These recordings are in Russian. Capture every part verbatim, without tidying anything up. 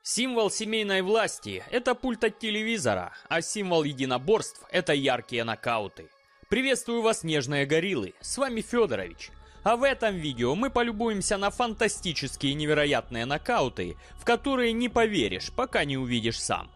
Символ семейной власти – это пульт от телевизора, а символ единоборств – это яркие нокауты. Приветствую вас, нежные гориллы, с вами Федорович. А в этом видео мы полюбуемся на фантастические и невероятные нокауты, в которые не поверишь, пока не увидишь сам.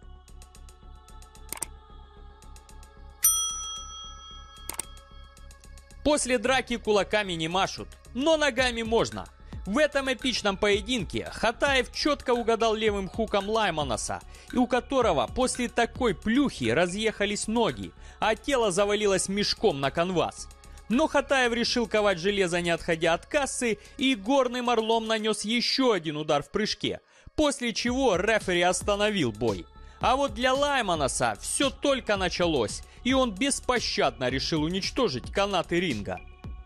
После драки кулаками не машут, но ногами можно. В этом эпичном поединке Хатаев четко угадал левым хуком Лаймонаса, и у которого после такой плюхи разъехались ноги, а тело завалилось мешком на канвас. Но Хатаев решил ковать железо, не отходя от кассы, и горным орлом нанес еще один удар в прыжке, после чего рефери остановил бой. А вот для Лаймонаса все только началось, и он беспощадно решил уничтожить канаты ринга.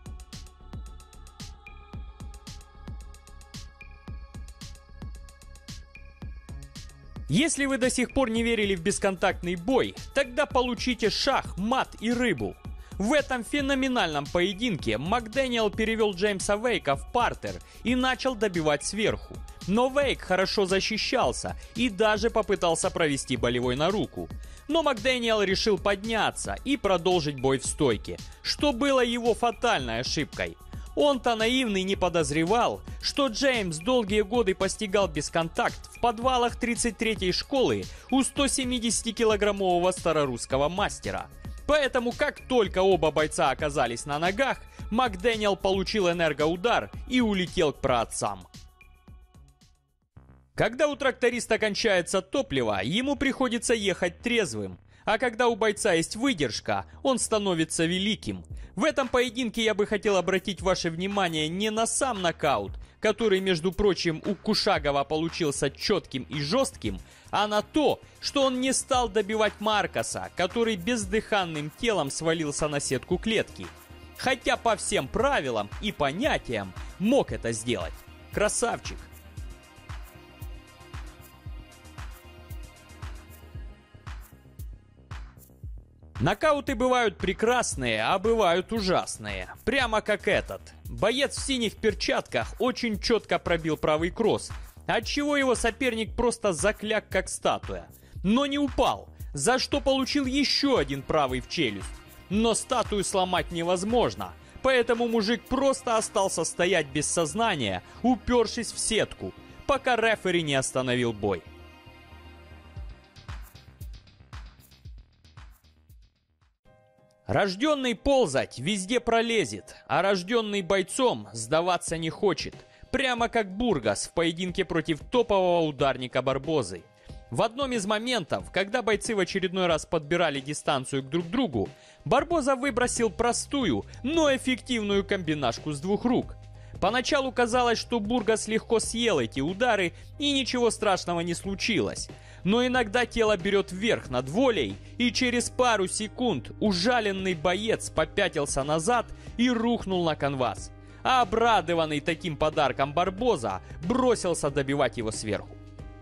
Если вы до сих пор не верили в бесконтактный бой, тогда получите шах, мат и рыбу. В этом феноменальном поединке Макдэниел перевел Джеймса Вейка в партер и начал добивать сверху. Но Вейк хорошо защищался и даже попытался провести болевой на руку. Но Макдэниел решил подняться и продолжить бой в стойке, что было его фатальной ошибкой. Он-то наивный не подозревал, что Джеймс долгие годы постигал бесконтакт в подвалах тридцать третьей школы у стосемидесятикилограммового старорусского мастера. Поэтому как только оба бойца оказались на ногах, Макдэниел получил энергоудар и улетел к праотцам. Когда у тракториста кончается топливо, ему приходится ехать трезвым. А когда у бойца есть выдержка, он становится великим. В этом поединке я бы хотел обратить ваше внимание не на сам нокаут, который, между прочим, у Кушагова получился четким и жестким, а на то, что он не стал добивать Маркоса, который бездыханным телом свалился на сетку клетки. Хотя по всем правилам и понятиям мог это сделать. Красавчик. Нокауты бывают прекрасные, а бывают ужасные. Прямо как этот. Боец в синих перчатках очень четко пробил правый кросс, отчего его соперник просто закляк как статуя. Но не упал, за что получил еще один правый в челюсть. Но статую сломать невозможно, поэтому мужик просто остался стоять без сознания, упершись в сетку, пока рефери не остановил бой. Рожденный ползать везде пролезет, а рожденный бойцом сдаваться не хочет. Прямо как Бургас в поединке против топового ударника Барбозы. В одном из моментов, когда бойцы в очередной раз подбирали дистанцию к друг другу, Барбоза выбросил простую, но эффективную комбинашку с двух рук. Поначалу казалось, что Бургас легко съел эти удары и ничего страшного не случилось. Но иногда тело берет вверх над волей, и через пару секунд ужаленный боец попятился назад и рухнул на канвас. А обрадованный таким подарком Барбоза бросился добивать его сверху.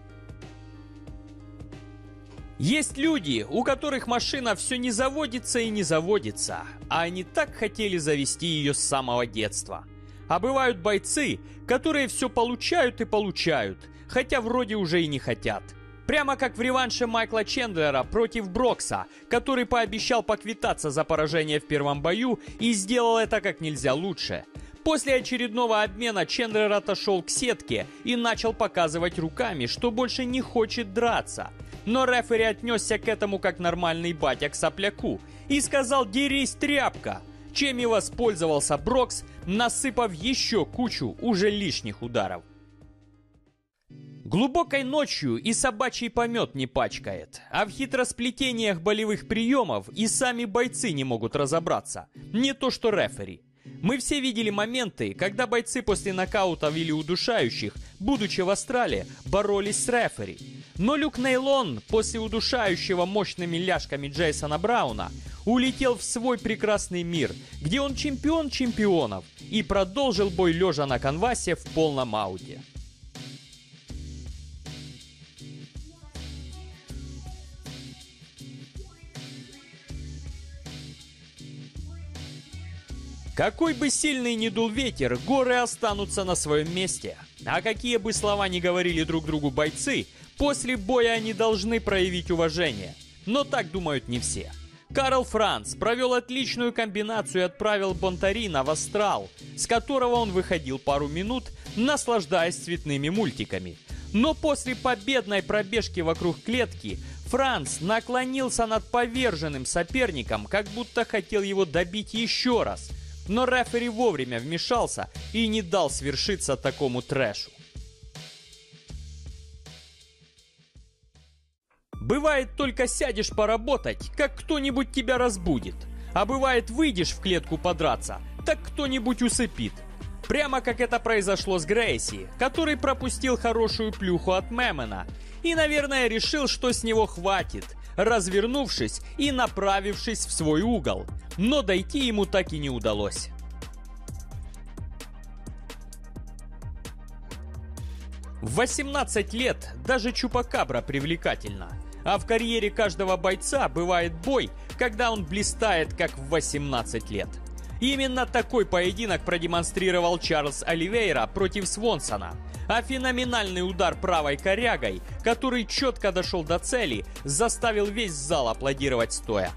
Есть люди, у которых машина все не заводится и не заводится, а они так хотели завести ее с самого детства. А бывают бойцы, которые все получают и получают, хотя вроде уже и не хотят. Прямо как в реванше Майкла Чендлера против Брокса, который пообещал поквитаться за поражение в первом бою и сделал это как нельзя лучше. После очередного обмена Чендлер отошел к сетке и начал показывать руками, что больше не хочет драться. Но рефери отнесся к этому как нормальный батя к сопляку и сказал: «Дерись, тряпка!», чем и воспользовался Брокс, насыпав еще кучу уже лишних ударов. Глубокой ночью и собачий помет не пачкает, а в хитросплетениях болевых приемов и сами бойцы не могут разобраться, не то что рефери. Мы все видели моменты, когда бойцы после нокаута или удушающих, будучи в астрале, боролись с рефери. Но Люк Нейлон после удушающего мощными ляжками Джейсона Брауна улетел в свой прекрасный мир, где он чемпион чемпионов, и продолжил бой лежа на канвасе в полном ауте. Какой бы сильный ни дул ветер, горы останутся на своем месте. А какие бы слова ни говорили друг другу бойцы, после боя они должны проявить уважение. Но так думают не все. Карл Франц провел отличную комбинацию и отправил Бонтарина в астрал, с которого он выходил пару минут, наслаждаясь цветными мультиками. Но после победной пробежки вокруг клетки Франц наклонился над поверженным соперником, как будто хотел его добить еще раз. Но рефери вовремя вмешался и не дал свершиться такому трэшу. Бывает, только сядешь поработать, как кто-нибудь тебя разбудит. А бывает, выйдешь в клетку подраться, так кто-нибудь усыпит. Прямо как это произошло с Грейси, который пропустил хорошую плюху от Мэмона. И, наверное, решил, что с него хватит, развернувшись и направившись в свой угол. Но дойти ему так и не удалось. В восемнадцать лет даже Чупакабра привлекательна. А в карьере каждого бойца бывает бой, когда он блистает как в восемнадцать лет. Именно такой поединок продемонстрировал Чарльз Оливейра против Свонсона. А феноменальный удар правой корягой, который четко дошел до цели, заставил весь зал аплодировать стоя.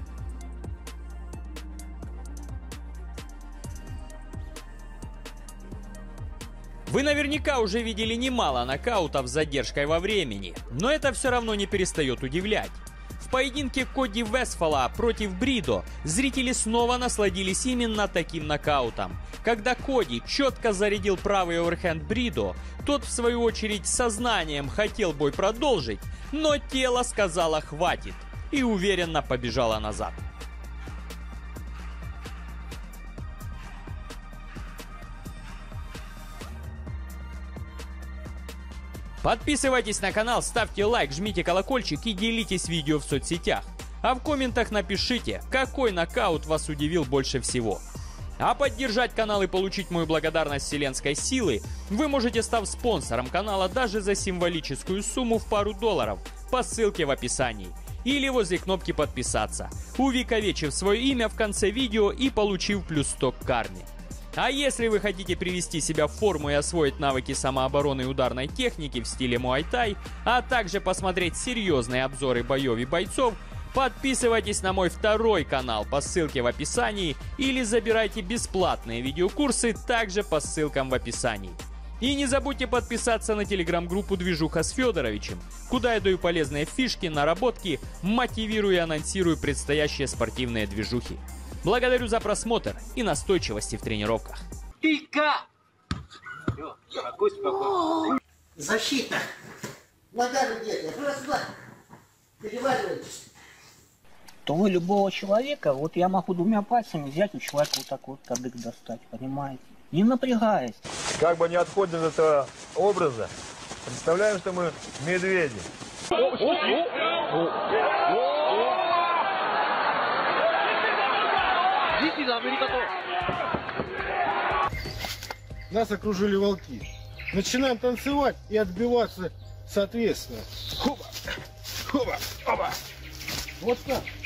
Вы наверняка уже видели немало нокаутов с задержкой во времени, но это все равно не перестает удивлять. В поединке Коди Вестфала против Бридо зрители снова насладились именно таким нокаутом. Когда Коди четко зарядил правый оверхенд Бридо, тот в свою очередь сознанием хотел бой продолжить, но тело сказало «хватит» и уверенно побежало назад. Подписывайтесь на канал, ставьте лайк, жмите колокольчик и делитесь видео в соцсетях. А в комментах напишите, какой нокаут вас удивил больше всего. А поддержать канал и получить мою благодарность вселенской силы вы можете, став спонсором канала даже за символическую сумму в пару долларов по ссылке в описании. Или возле кнопки подписаться, увековечив свое имя в конце видео и получив плюс сто к карме. А если вы хотите привести себя в форму и освоить навыки самообороны и ударной техники в стиле муай-тай, а также посмотреть серьезные обзоры боев и бойцов, подписывайтесь на мой второй канал по ссылке в описании или забирайте бесплатные видеокурсы также по ссылкам в описании. И не забудьте подписаться на телеграм-группу «Движуха с Федоровичем», куда я даю полезные фишки, наработки, мотивирую и анонсирую предстоящие спортивные движухи. Благодарю за просмотр и настойчивости в тренировках. Пика! Защита! Нога где-то, просто переваливайтесь. То вы любого человека, вот я могу двумя пальцами взять у человека вот так вот кадык достать, понимаете? Не напрягаясь. Как бы не отходим от этого образа, представляем, что мы медведи. Нас окружили волки. Начинаем танцевать и отбиваться соответственно. Хоба! Хоба! Хоба! Вот так.